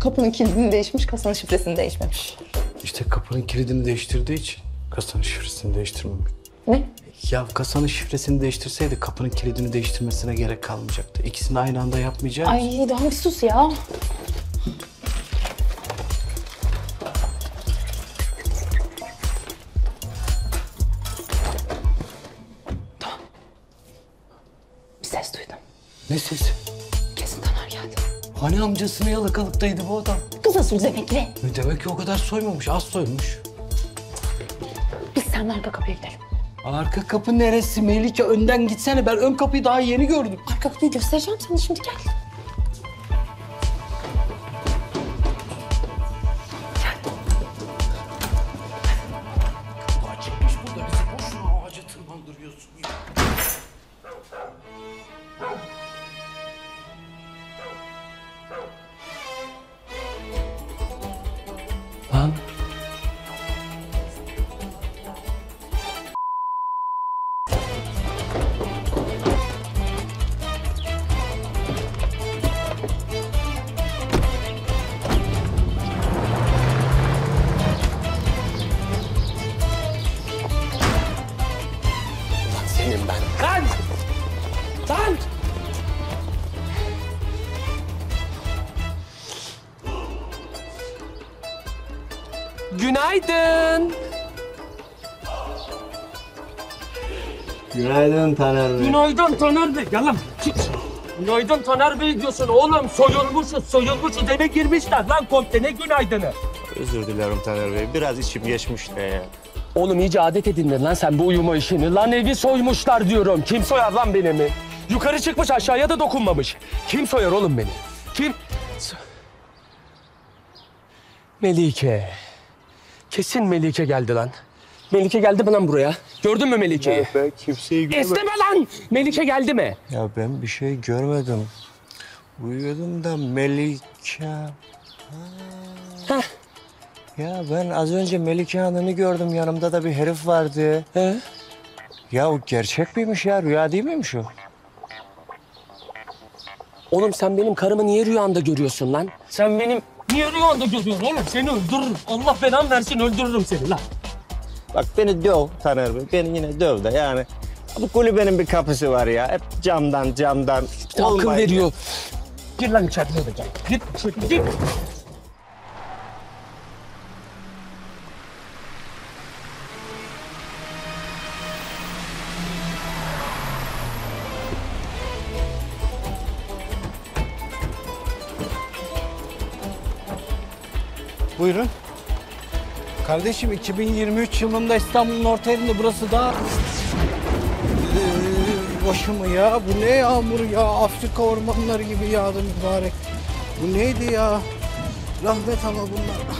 Kapının kilidini değişmiş, kasanın şifresini değişmemiş. İşte kapının kilidini değiştirdiği için kasanın şifresini değiştirmemiş. Ne? Ya kasanın şifresini değiştirseydi kapının kilidini değiştirmesine gerek kalmayacaktı. İkisini aynı anda yapmayacağız. Ay daha bir sus ya. Bir ses duydum. Ne sesi? Kesin Taner geldi. Hani amcasının yalakalıktaydı bu adam? Kızasın demekli. Ne demek ki o kadar soymamış, az soymuş. Biz seninle arka kapıya gidelim. Arka kapı neresi Melike? Önden gitsene. Ben ön kapıyı daha yeni gördüm. Arka kapıyı göstereceğim sana şimdi gel. Açıkmış burada. Bizi boşuna ağaca tırmandırıyorsun ya. Lan. Senin ben. Lan! Lan! Günaydın. Günaydın Taner Bey. Günaydın Taner Bey. Gel lan. Çık. Günaydın Taner Bey diyorsun oğlum. Soyulmuşuz. Eve girmişler lan komple. Ne günaydını? Özür dilerim Taner Bey. Biraz içim geçmiş de ya. Oğlum iyice adet edindin lan sen bu uyuma işini. Lan evi soymuşlar diyorum. Kim soyar lan benim mi? Yukarı çıkmış aşağıya da dokunmamış. Kim soyar oğlum beni? Kim? Melike. Kesin Melike geldi lan. Melike geldi mi lan buraya? Gördün mü Melike'yi? Ben kimseyi görmedim. İsteme lan! Melike geldi mi? Ya ben bir şey görmedim. Uyuyordum da Melike... Heh. Ya ben az önce Melike Hanım'ı gördüm. Yanımda da bir herif vardı. He? Ya o gerçek miymiş ya? Rüya değil miymiş o? Oğlum sen benim karımı niye rüyanda görüyorsun lan? Sen benim niye rüyanda görüyorsun oğlum? Seni öldürürüm. Allah belanı versin öldürürüm seni lan. Bak beni döv Taner Bey. Beni yine döv de yani. Bu kulübenin bir kapısı var ya. Hep camdan. İşte akıl Olmayın. veriyor. Gir lan içeri de gel. Git içeri git. Buyurun. Kardeşim 2023 yılında İstanbul'un orta yerinde burası daha... boşu mu ya? Bu ne yağmur ya? Afrika ormanları gibi yağdı mübarek. Bu neydi ya? Rahmet ama bunlar.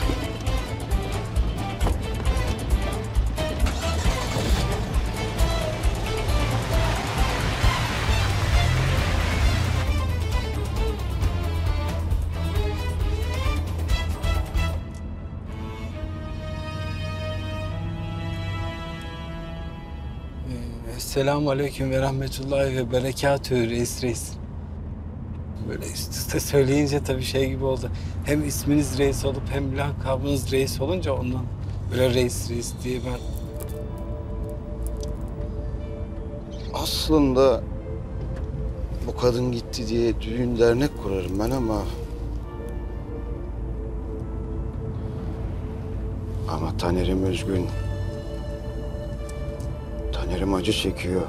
Selamun aleyküm ve rahmetullahi ve berekatühü reis. Böyle üst üste söyleyince tabii şey gibi oldu. Hem isminiz reis olup hem lakabınız reis olunca ondan böyle reis diye ben... Aslında bu kadın gitti diye düğün dernek kurarım ben ama... Ama Taner'im üzgün. Taner'im acı çekiyor.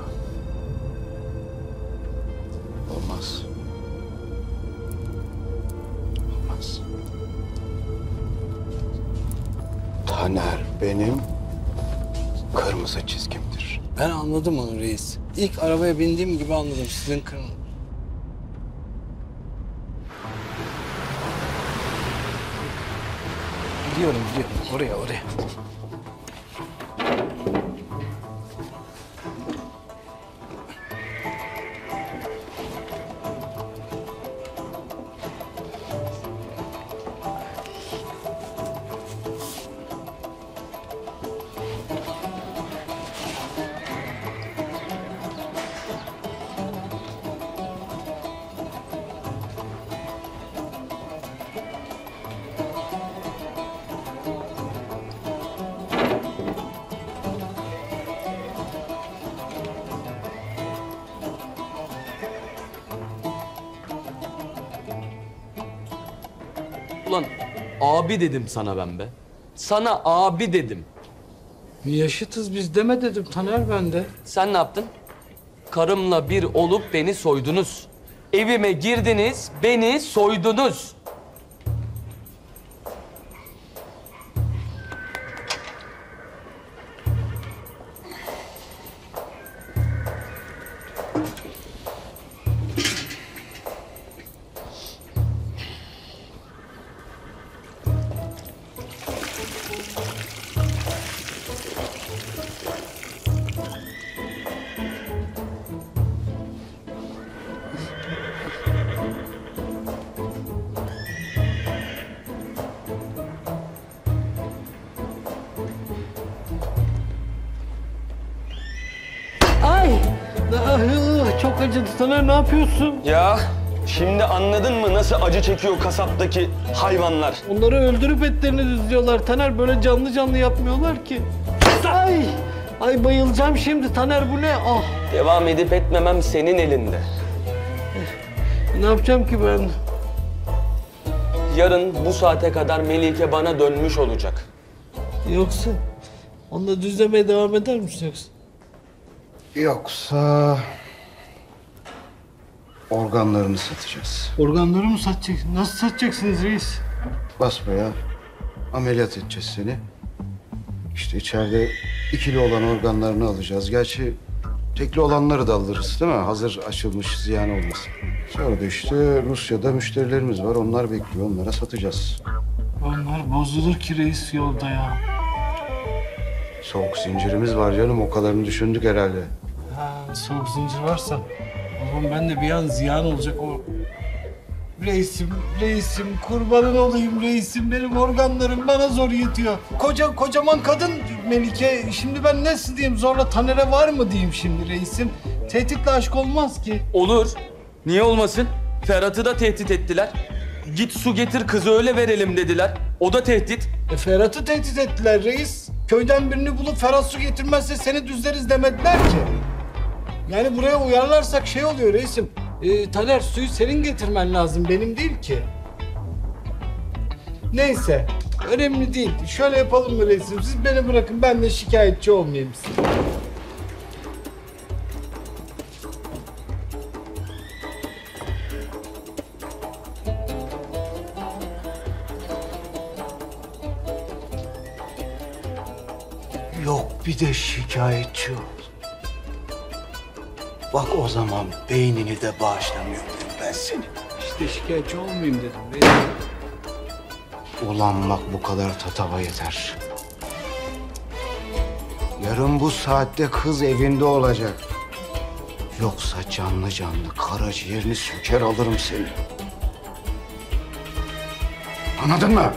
Olmaz. Olmaz. Taner benim kırmızı çizgimdir. Ben anladım onu reis. İlk arabaya bindiğim gibi anladım sizin kırmızı. Biliyorum. Oraya. abi dedim sana ben be. Sana abi dedim. Yaşıtız biz deme dedim Taner ben de. Sen ne yaptın? Karımla bir olup beni soydunuz. Evime girdiniz, beni soydunuz. Çok acıdı Taner, ne yapıyorsun? Ya şimdi anladın mı nasıl acı çekiyor kasaptaki hayvanlar? Onları öldürüp etlerini düzlüyorlar Taner, böyle canlı canlı yapmıyorlar ki. Ay bayılacağım şimdi Taner, bu ne? Ah! Devam edip etmemem senin elinde. Ne yapacağım ki ben? Yarın bu saate kadar Melike bana dönmüş olacak. Yoksa onunla düzlemeye devam eder misin yoksa? Yoksa organlarını satacağız. Organları mı satacaksın? Nasıl satacaksınız reis? Basmaya ameliyat edeceğiz seni. İşte içeride ikili olan organlarını alacağız. Gerçi tekli olanları da alırız değil mi? Hazır açılmış, ziyan olmasın. Sonra da işte Rusya'da müşterilerimiz var. Onlar bekliyor. Onlara satacağız. Onlar bozulur ki reis yolda ya. Soğuk zincirimiz var canım. O kadarını düşündük herhalde. Ha, soğuk zincir varsa o zaman ben de bir an ziyan olacak o. Reisim, kurbanın olayım reisim. Benim organlarım bana zor yetiyor. Kocaman kadın Melike. Şimdi ben nasıl diyeyim, zorla Taner'e var mı diyeyim şimdi reisim? Tehditle aşk olmaz ki. Olur. Niye olmasın? Ferhat'ı da tehdit ettiler. Git su getir kızı öyle verelim dediler. O da tehdit. Ferhat'ı tehdit ettiler reis. Köyden birini bulup Ferhat su getirmezse seni düzleriz demediler ki. Yani buraya uyarlarsak şey oluyor reisim. Taner, suyu senin getirmen lazım, benim değil ki. Neyse, önemli değil. Şöyle yapalım mı reisim? Siz beni bırakın, ben de şikayetçi olmayayım size. Yok bir de şikayetçi ol. Bak o zaman beynini de bağışlamıyorum ben seni. İşte şikayetçi olmayayım dedim reisim. Ulan bak bu kadar tatava yeter. Yarın bu saatte kız evinde olacak. Yoksa canlı canlı karaciğerini söker alırım seni. Anladın mı?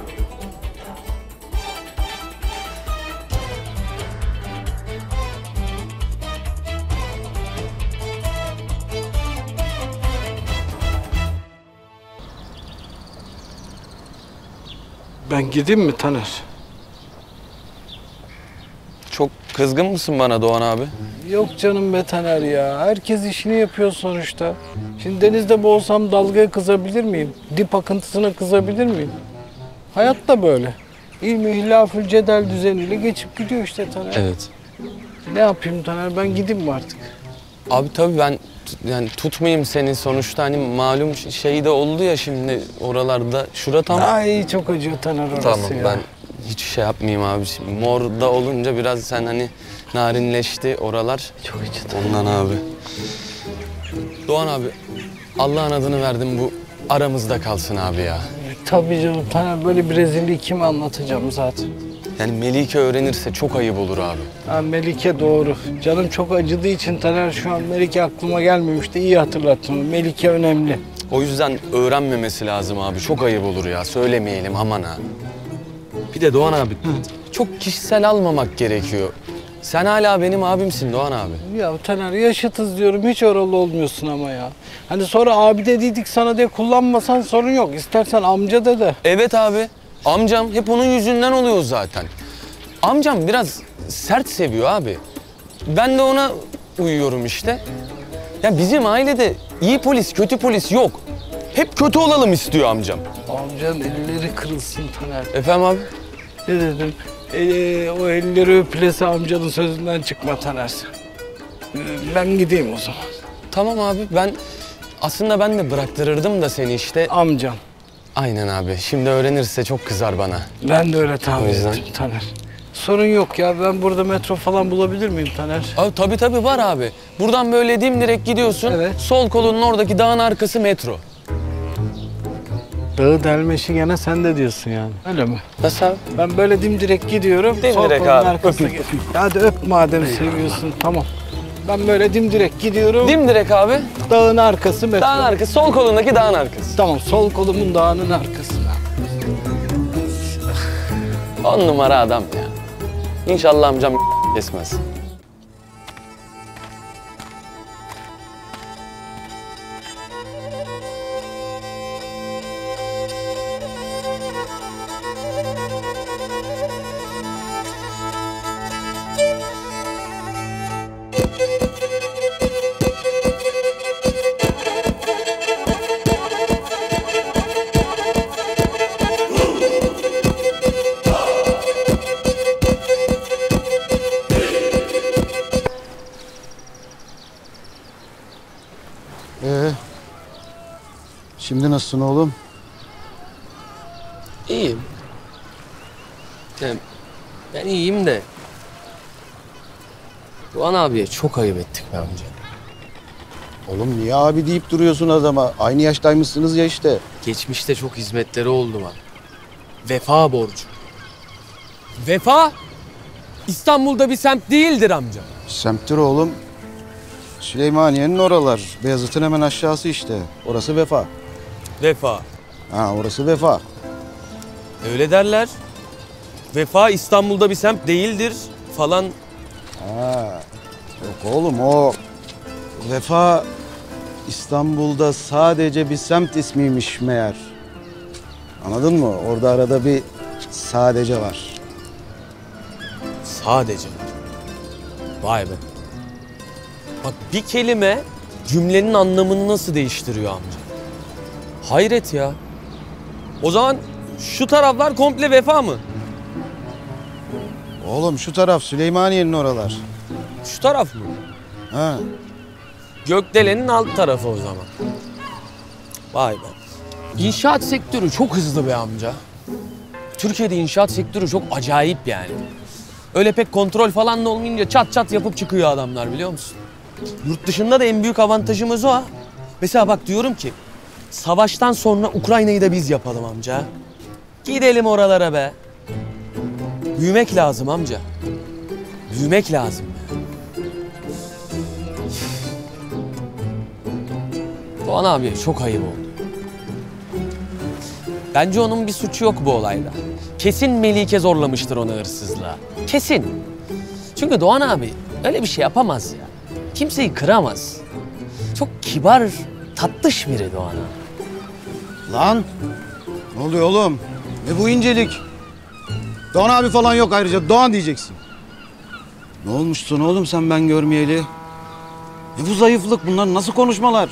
Ben gideyim mi Taner? Çok kızgın mısın bana Doğan abi? Yok canım be Taner ya. Herkes işini yapıyor sonuçta. Şimdi denizde boğulsam dalgaya kızabilir miyim? Dip akıntısına kızabilir miyim? Hayat da böyle. İlmi hilafül cedel düzeniyle geçip gidiyor işte Taner. Evet. Ne yapayım Taner, ben gideyim mi artık? Abi tabii ben yani tutmayayım seni sonuçta hani malum şey de oldu ya şimdi oralarda. Şura tam. Ay çok acıyor Taner orası Tamam ya. ben hiç şey yapmayayım abi. Şimdi morda olunca biraz sen hani narinleşti oralar. Çok acıdı. Ondan abi. Doğan abi Allah'ın adını verdim bu aramızda kalsın abi ya. Tabii canım Taner, böyle bir rezilliği kime anlatacağım zaten. Yani Melike öğrenirse çok ayıp olur abi. Ha, Melike doğru. Canım çok acıdığı için Taner, şu an Melike aklıma gelmemişti. İyi hatırlattın. Melike önemli. O yüzden öğrenmemesi lazım abi. Çok ayıp olur ya. Söylemeyelim aman ha. Bir de Doğan abi çok kişisel almamak gerekiyor. Sen hala benim abimsin Doğan abi. Ya Taner, yaşıtız diyorum, hiç oralı olmuyorsun ama ya. Hani sonra abi dediydik sana diye kullanmasan sorun yok. İstersen amca de. Evet abi. Amcam hep onun yüzünden oluyor zaten. Amcam biraz sert seviyor abi. Ben de ona uyuyorum işte. Ya bizim ailede iyi polis, kötü polis yok. Hep kötü olalım istiyor amcam. O amcanın elleri kırılsın Taner. Efendim abi? Ne dedim? O elleri öpülese amcanın sözünden çıkma Taner. Ben gideyim o zaman. Tamam abi aslında ben de bıraktırırdım da seni işte. Amcam. Aynen abi. Şimdi öğrenirse çok kızar bana. Ben de öyle tahmin O yüzden- ettim Taner. Sorun yok ya. Ben burada metro falan bulabilir miyim Taner? Abi tabii var abi. Buradan böyle dimdirek gidiyorsun. Evet. Sol kolunun oradaki dağın arkası metro. Dağı delmeşi gene sen de diyorsun yani. Öyle mi? Nasıl abi? Ben böyle dimdirek gidiyorum. Dimdirek sol kolun abi. arkasına Öpeyim. Hadi öp madem seviyorsun. Tamam. Ben böyle dimdirek gidiyorum. Dimdirek abi. Dağın arkası metro. Dağın arkası. Sol kolundaki dağın arkası. Tamam. Sol kolumun dağının arkasına. 10 numara adam ya. İnşallah amcam kesmez. Şimdi nasılsın oğlum? İyiyim. Yani ben iyiyim de. Doğan abiye çok ayıp ettik be amca. Oğlum niye abi deyip duruyorsun adama? Aynı yaştaymışsınız ya işte. Geçmişte çok hizmetleri oldu bana. Vefa borcu. Vefa İstanbul'da bir semt değildir amca. Semttir oğlum. Süleymaniye'nin oralar. Beyazıt'ın hemen aşağısı işte. Orası Vefa. Vefa. Ha orası Vefa. Öyle derler. Vefa İstanbul'da bir semt değildir falan. Ha. Yok oğlum o Vefa İstanbul'da sadece bir semt ismiymiş meğer. Anladın mı? Orada arada bir sadece var. Sadece. Vay be. Bak bir kelime cümlenin anlamını nasıl değiştiriyor amca? Hayret ya. O zaman şu taraflar komple Vefa mı? Oğlum şu taraf Süleymaniye'nin oralar. Şu taraf mı? Ha. Gökdelen'in alt tarafı o zaman. Vay be. İnşaat sektörü çok hızlı be amca. Türkiye'de inşaat sektörü çok acayip yani. Öyle pek kontrol falan da olmayınca çat çat yapıp çıkıyor adamlar biliyor musun? Yurt dışında da en büyük avantajımız o ha. Mesela bak diyorum ki savaştan sonra Ukrayna'yı da biz yapalım amca. Gidelim oralara be. Büyümek lazım amca. Büyümek lazım ya. Doğan abi çok ayıp oldu. Bence onun bir suçu yok bu olayda. Kesin Melike zorlamıştır onu hırsızlığa. Kesin. Çünkü Doğan abi öyle bir şey yapamaz ya. Kimseyi kıramaz. Çok kibar, tatlış biri Doğan abi. Lan! Ne oluyor oğlum? Ne bu incelik? Doğan abi falan yok ayrıca. Doğan diyeceksin. Ne olmuşsun oğlum sen ben görmeyeli? Ne bu zayıflık? Bunlar nasıl konuşmalar?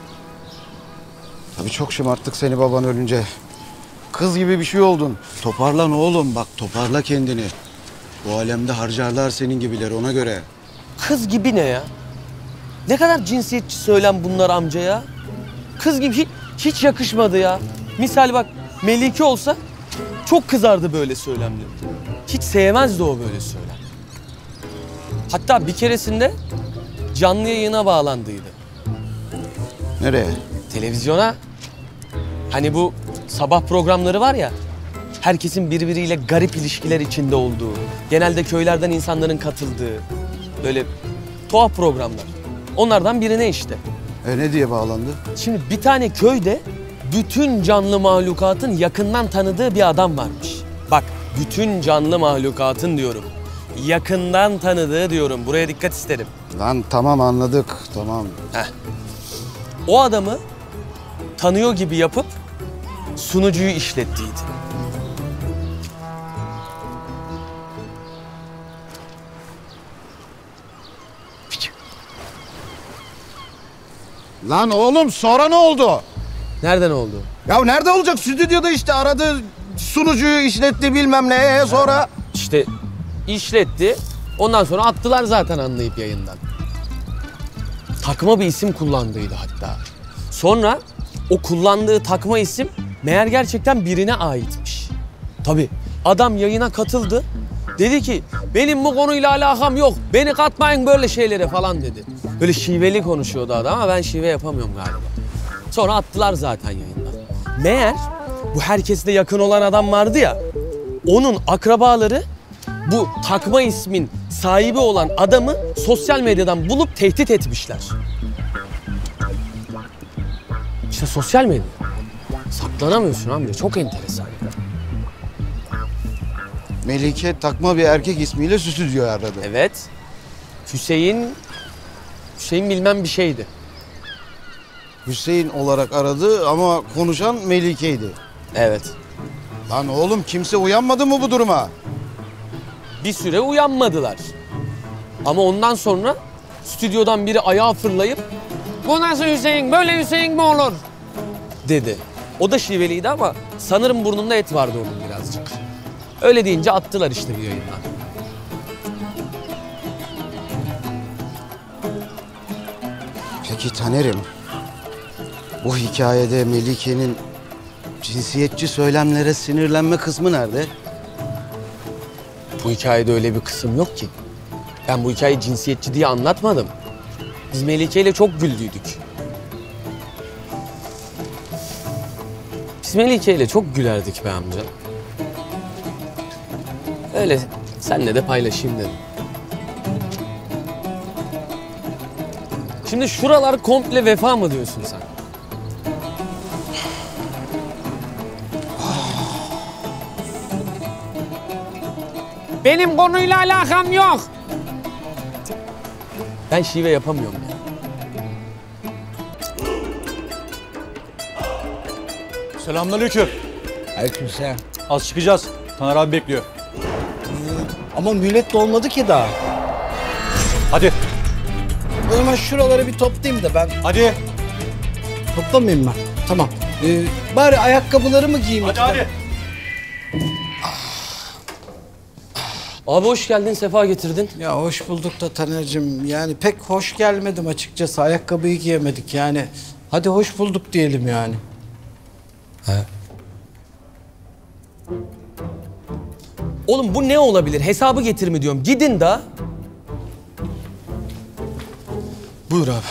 Tabii çok şımarttık seni baban ölünce. Kız gibi bir şey oldun. Toparlan oğlum bak toparla kendini. Bu alemde harcarlar senin gibileri ona göre. Kız gibi ne ya? Ne kadar cinsiyetçi söylem bunlar amca ya. Kız gibi hiç yakışmadı ya. Misal bak Melike olsa çok kızardı böyle söylemleri. Hiç sevmezdi o böyle söylem. Hatta bir keresinde canlı yayına bağlandıydı. Nereye? Televizyona. Hani bu sabah programları var ya. Herkesin birbiriyle garip ilişkiler içinde olduğu, genelde köylerden insanların katıldığı böyle tuhaf programlar. Onlardan birine işte. Ne diye bağlandı? Şimdi bir tane köyde bütün canlı mahlukatın yakından tanıdığı bir adam varmış. Bak bütün canlı mahlukatın diyorum. Yakından tanıdığı diyorum. Buraya dikkat isterim. Lan tamam anladık tamam. O adamı tanıyor gibi yapıp sunucuyu işlettiydi. Lan oğlum sonra ne oldu? Nereden oldu? Ya nerede olacak? Stüdyoda işte aradı, sunucuyu işletti bilmem ne. Sonra... İşte işletti. Ondan sonra attılar zaten anlayıp yayından. Takma bir isim kullandıydı hatta. Sonra o kullandığı takma isim meğer gerçekten birine aitmiş. Tabii adam yayına katıldı. Dedi ki benim bu konuyla alakam yok. Beni katmayın böyle şeylere falan dedi. Böyle şiveli konuşuyordu adam ama ben şive yapamıyorum galiba. Sonra attılar zaten yayından. Meğer bu herkesle yakın olan adam vardı ya. Onun akrabaları bu takma ismin sahibi olan adamı sosyal medyadan bulup tehdit etmişler. İşte sosyal medya. Saklanamıyorsun amca. Çok enteresan. Melike takma bir erkek ismiyle stüdyoyu aradı. Evet. Hüseyin bilmem bir şeydi. Hüseyin olarak aradı ama konuşan Melike'ydi. Evet. Lan oğlum kimse uyanmadı mı bu duruma? Bir süre uyanmadılar. Ama ondan sonra stüdyodan biri ayağa fırlayıp "Bu nasıl Hüseyin? Böyle Hüseyin mi olur?" dedi. O da şiveliydi ama sanırım burnunda et vardı onun birazcık. Öyle deyince attılar işte bir yayından. Peki Taner'im, bu hikayede Melike'nin cinsiyetçi söylemlere sinirlenme kısmı nerede? Bu hikayede öyle bir kısım yok ki. Ben bu hikayeyi cinsiyetçi diye anlatmadım. Biz Melike ile çok güldüydük. Biz Melike ile çok gülerdik be amca. Öyle seninle de paylaşayım dedim. Şimdi şuralar komple vefa mı diyorsun sen? Benim konuyla alakam yok. Ben şive yapamıyorum ya. Selamünaleyküm. Aleykümselam. Az çıkacağız. Taner abi bekliyor. Ama millet dolmadı ki daha. Hadi. O zaman şuraları bir toplayayım da ben. Hadi. Toplamayayım ben. Tamam. Bari ayakkabılarımı giyeyim. Hadi. Abi hoş geldin, sefa getirdin. Ya hoş bulduk da Taner'cim. Yani pek hoş gelmedim açıkçası. Ayakkabıyı giyemedik yani. Hadi hoş bulduk diyelim yani. Oğlum bu ne olabilir? Hesabı getir mi diyorum. Gidin da. Buyur abi.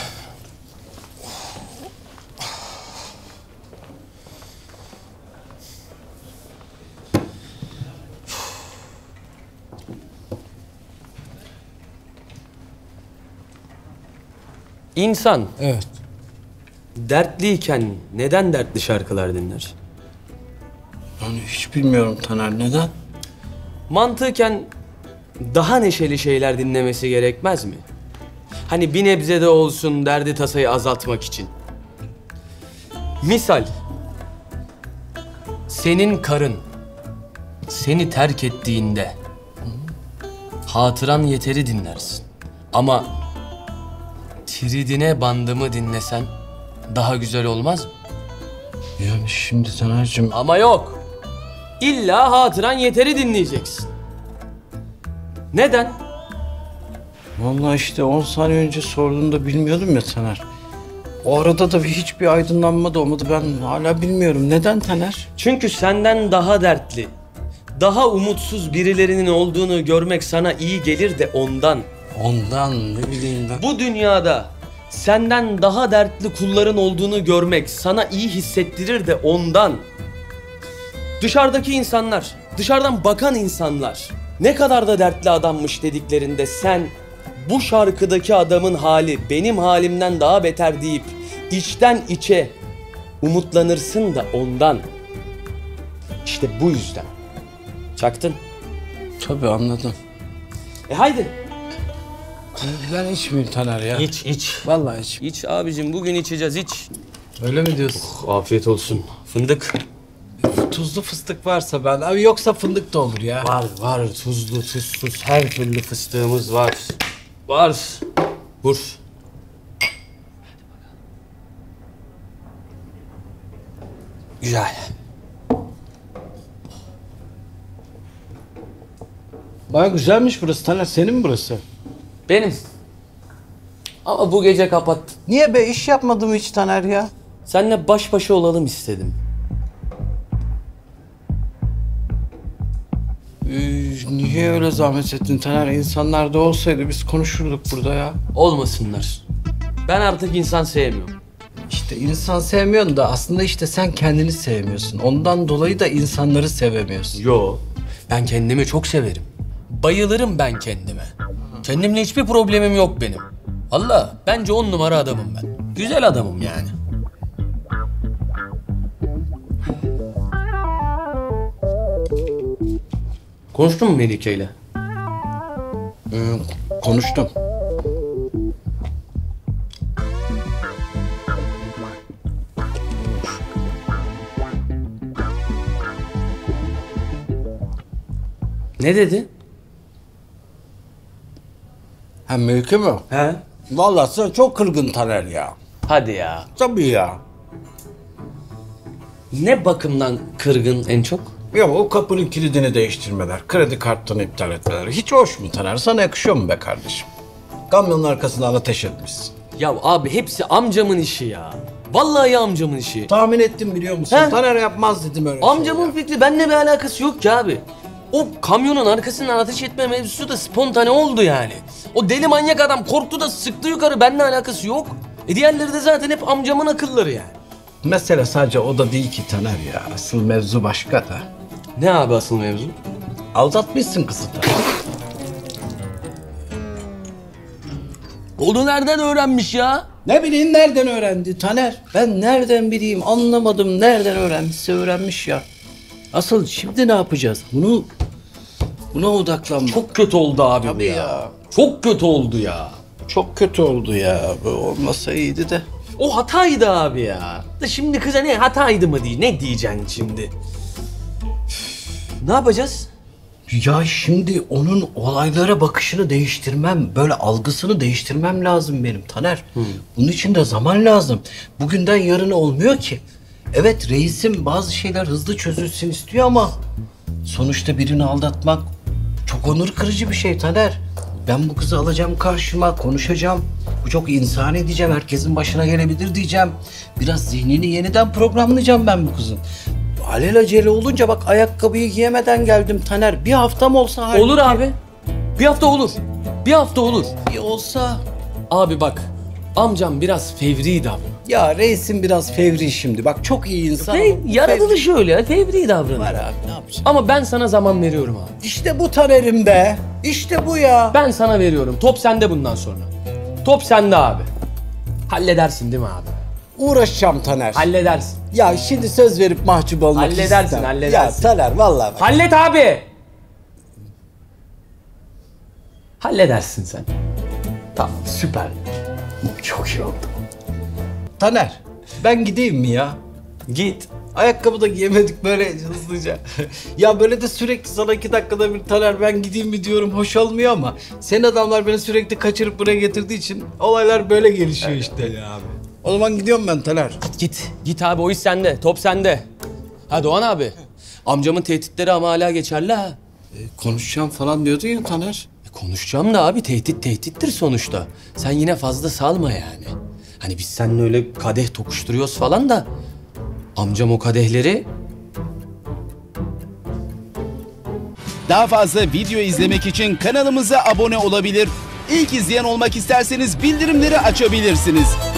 İnsan Evet. dertliyken neden dertli şarkılar dinler? Yani hiç bilmiyorum Taner. Neden? Mantıken daha neşeli şeyler dinlemesi gerekmez mi? Hani bir nebze de olsun derdi tasayı azaltmak için. Misal, senin karın seni terk ettiğinde hatıran yeteri dinlersin. Ama Tridine bandımı dinlesen daha güzel olmaz mı? Yani şimdi Taner'cim. Ama yok. İlla hatıran yeteri dinleyeceksin. Neden? Vallahi işte 10 saniye önce sorduğunda bilmiyordum ya Taner. O arada da hiçbir aydınlanma da olmadı. Ben hala bilmiyorum. Neden Taner? Çünkü senden daha dertli, daha umutsuz birilerinin olduğunu görmek sana iyi gelir de ondan. Ondan ne bileyim ben. Bu dünyada senden daha dertli kulların olduğunu görmek sana iyi hissettirir de ondan. Dışarıdaki insanlar, dışarıdan bakan insanlar ne kadar da dertli adammış dediklerinde sen bu şarkıdaki adamın hali benim halimden daha beter deyip içten içe umutlanırsın da ondan. İşte bu yüzden. Çaktın. Tabii anladım. Haydi. Ben içmeyeyim Taner ya. İç. Vallahi iç. İç abicim, bugün içeceğiz, iç. Öyle mi diyorsun? Afiyet olsun. Fındık. Tuzlu fıstık varsa ben. Abi yoksa fındık da olur ya. Var. Tuzlu, tuzsuz her türlü fıstığımız var. Var. Vur. Güzel. Baya güzelmiş burası Taner. Senin mi burası? Benim. Ama bu gece kapattım. Niye be? İş yapmadım hiç Taner ya. Seninle baş başa olalım istedim. Niye öyle zahmet ettin Taner? İnsanlar da olsaydı biz konuşurduk burada ya. Olmasınlar. Ben artık insan sevmiyorum. İşte insan sevmiyorsun da aslında işte sen kendini sevmiyorsun. Ondan dolayı da insanları sevemiyorsun. Yo. Ben kendimi çok severim. Bayılırım ben kendime. Kendimle hiçbir problemim yok benim. Vallahi bence 10 numara adamım ben. Güzel adamım yani. Konuştun mu Melike ile? Konuştum. Ne dedi? Hem Melike mi? He? Vallahi sen çok kırgın Taner ya. Hadi ya. Tabii ya. Ne bakımdan kırgın en çok? Ya o kapının kilidini değiştirmeler, kredi kartını iptal etmeler. Hiç hoş mu Taner? Sana yakışıyor mu be kardeşim? Kamyonun arkasından ateş etmişsin. Ya abi hepsi amcamın işi ya. Vallahi amcamın işi. Tahmin ettim biliyor musun? He? Taner yapmaz dedim öyle Amcamın fikri benimle bir alakası yok ki abi. O kamyonun arkasından ateş etme mevzusu da spontane oldu yani. O deli manyak adam korktu da sıktı yukarı, benimle alakası yok. Diğerleri de zaten hep amcamın akılları yani. Mesele sadece o da değil ki Taner ya. Asıl mevzu başka da. Ne abi asıl mevzu? Aldatmışsın kızı da. Onu nereden öğrenmiş ya? Ne bileyim nereden öğrendi Taner? Ben nereden bileyim anlamadım. Nereden öğrenmişse öğrenmiş ya. Asıl şimdi ne yapacağız? Buna odaklanma. Çok kötü oldu abi bu Tabii ya. Çok kötü oldu ya. Çok kötü oldu ya. Bu olmasa iyiydi de. O hataydı abi ya. Da şimdi kıza ne hataydı mı diye ne diyeceksin şimdi? Ne yapacağız? Ya şimdi onun olaylara bakışını değiştirmem, böyle algısını değiştirmem lazım benim Taner. Bunun için de zaman lazım. Bugünden yarına olmuyor ki. Evet reisim bazı şeyler hızlı çözülsün istiyor ama sonuçta birini aldatmak çok onur kırıcı bir şey Taner. Ben bu kızı alacağım karşıma, konuşacağım. Bu çok insani diyeceğim, herkesin başına gelebilir diyeceğim. Biraz zihnini yeniden programlayacağım ben bu kızın. Alelacele olunca bak ayakkabıyı giyemeden geldim Taner. Bir haftam olsa halbuki. Olur abi. Bir hafta olur. Bir hafta olur. Bir olsa. Abi bak amcam biraz fevri davranıyor. Ya reisim biraz fevri şimdi. Bak çok iyi insan. Yaratılışı öyle fevri davranıyor. Var abi ne yapacağım? Ama ben sana zaman veriyorum abi. İşte bu Taner'im be. İşte bu ya. Ben sana veriyorum. Top sende bundan sonra. Top sende abi. Halledersin değil mi abi? Uğraşacağım Taner. Halledersin. Ya şimdi söz verip mahcup olmak Halledersin, istemem. halledersin. Ya Taner vallahi bak. Hallet abi. Halledersin sen. Tamam süper. Çok iyi oldu. Taner ben gideyim mi ya? Git. Ayakkabı da giyemedik böyle hızlıca. Ya böyle de sürekli sana 2 dakikada bir Taner ben gideyim mi diyorum hoş olmuyor ama senin adamlar beni sürekli kaçırıp buraya getirdiği için olaylar böyle gelişiyor işte ya abi. O zaman gidiyorum ben Taner. Git. Git abi o iş sende. Top sende. Ha Doğan abi. Amcamın tehditleri ama hala geçerli ha. Konuşacağım falan diyordun ya Taner. Konuşacağım da abi tehdit tehdittir sonuçta. Sen yine fazla salma yani. Hani biz seninle öyle kadeh tokuşturuyoruz falan da amcam o kadehleri... Daha fazla video izlemek için kanalımıza abone olabilir. İlk izleyen olmak isterseniz bildirimleri açabilirsiniz.